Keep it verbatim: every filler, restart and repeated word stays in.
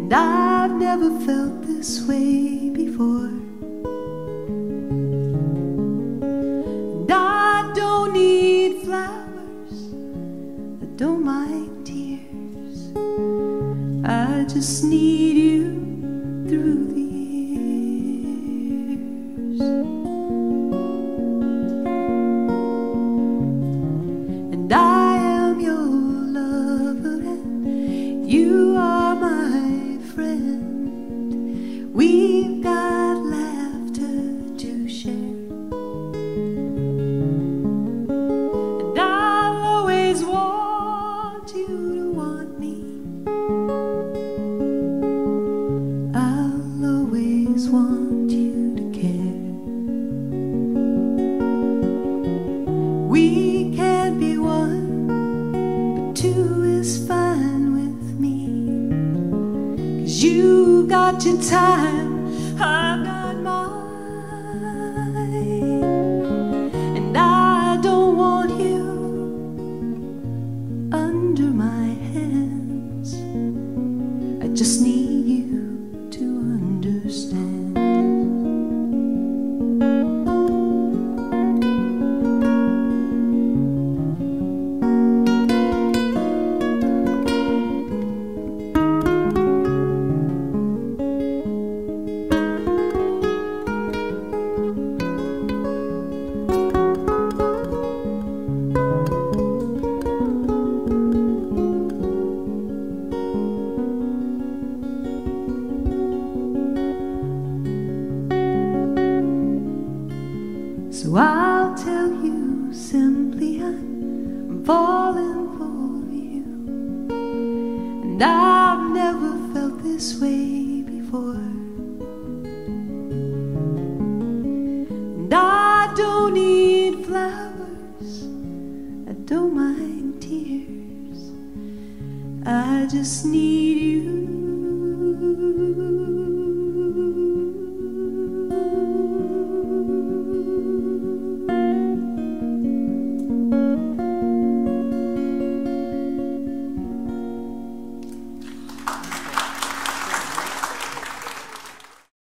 And I've never felt this way before. And I don't need flowers, I don't mind tears. I just need you through the years. And I am your lover and you are my friend. We've got laughter to share. And I'll always want you to want me. I'll always want you to care. We can't be one, but two is fine with me. 'Cause you got your time, I've got mine. And I don't want you under my hands. I just need you to understand. So I'll tell you simply I'm falling for you. And I've never felt this way before. And I don't need flowers, I don't mind tears. I just need you